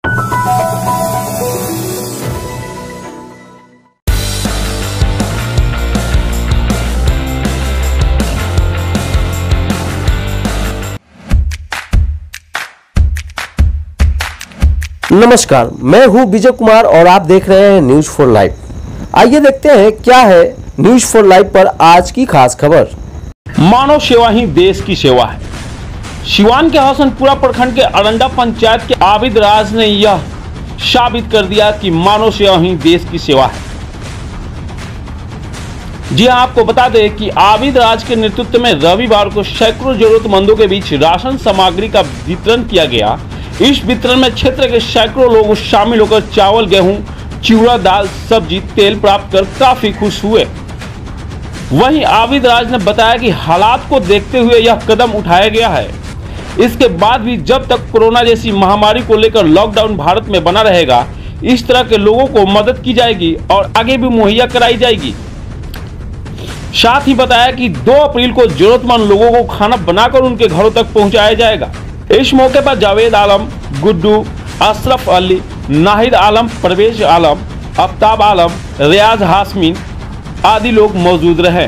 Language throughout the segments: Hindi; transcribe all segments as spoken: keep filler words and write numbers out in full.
नमस्कार, मैं हूं विजय कुमार और आप देख रहे हैं न्यूज फॉर लाइफ। आइए देखते हैं क्या है न्यूज फॉर लाइफ पर आज की खास खबर। मानव सेवा ही देश की सेवा है। सिवान के हसनपुरा प्रखंड के अरंडा पंचायत के आबिद राज ने यह साबित कर दिया कि मानव सेवा ही देश की सेवा है। जी हां, आपको बता दें कि आबिद राज के नेतृत्व में रविवार को सैकड़ों जरूरतमंदों के बीच राशन सामग्री का वितरण किया गया। इस वितरण में क्षेत्र के सैकड़ों लोग शामिल होकर चावल, गेहूं, चिवड़ा, दाल, सब्जी, तेल प्राप्त कर काफी खुश हुए। वहीं आबिद राज ने बताया कि हालात को देखते हुए यह कदम उठाया गया है। इसके बाद भी जब तक कोरोना जैसी महामारी को लेकर लॉकडाउन भारत में बना रहेगा, इस तरह के लोगों को मदद की जाएगी और आगे भी मुहैया कराई जाएगी। साथ ही बताया कि दो अप्रैल को जरूरतमंद लोगों को खाना बनाकर उनके घरों तक पहुंचाया जाएगा। इस मौके पर जावेद आलम, गुड्डू, अशरफ अली, नाहिद आलम, परवेज आलम, आफ्ताब आलम, रियाज हाशमी आदि लोग मौजूद रहे।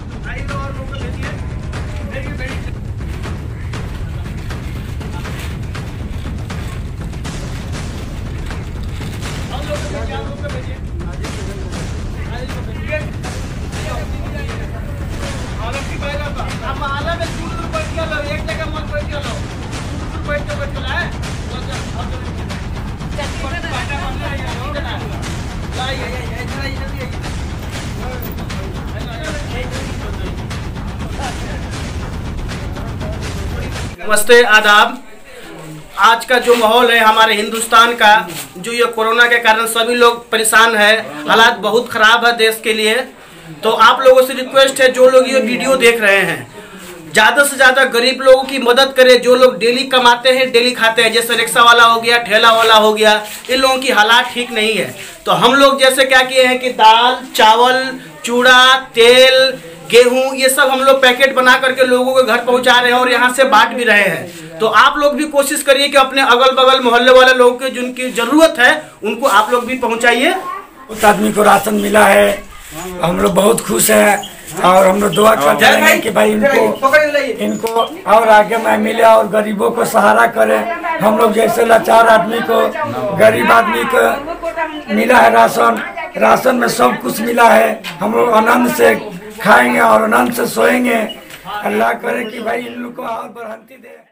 नमस्ते, आदाब। आज का जो माहौल है हमारे हिंदुस्तान का, जो ये कोरोना के कारण सभी लोग परेशान है, हालात बहुत खराब है देश के लिए। तो आप लोगों से रिक्वेस्ट है, जो लोग ये वीडियो देख रहे हैं, ज़्यादा से ज़्यादा गरीब लोगों की मदद करें। जो लोग डेली कमाते हैं, डेली खाते हैं, जैसे रिक्शा वाला हो गया, ठेला वाला हो गया, इन लोगों की हालात ठीक नहीं है। तो हम लोग जैसे क्या किए हैं कि दाल, चावल, चूड़ा, तेल, गेहूं, ये सब हम लोग पैकेट बना करके लोगों के घर पहुंचा रहे हैं और यहाँ से बांट भी रहे हैं। तो आप लोग भी कोशिश करिए कि अपने अगल बगल मोहल्ले वाले लोगों को जिनकी जरूरत है उनको आप लोग भी पहुंचाइए। उस आदमी को राशन मिला है, हम लोग बहुत खुश हैं और हम लोग दुआ करते हैं कि भाई इनको इनको और आगे में मिले और गरीबों को सहारा करे। हम लोग जैसे लाचार आदमी को, गरीब आदमी को मिला है राशन, राशन में सब कुछ मिला है। हम लोग आनंद से खाएंगे और आनंद से सोएंगे। अल्लाह करे कि भाई इन लोग को और बढ़ंती दे।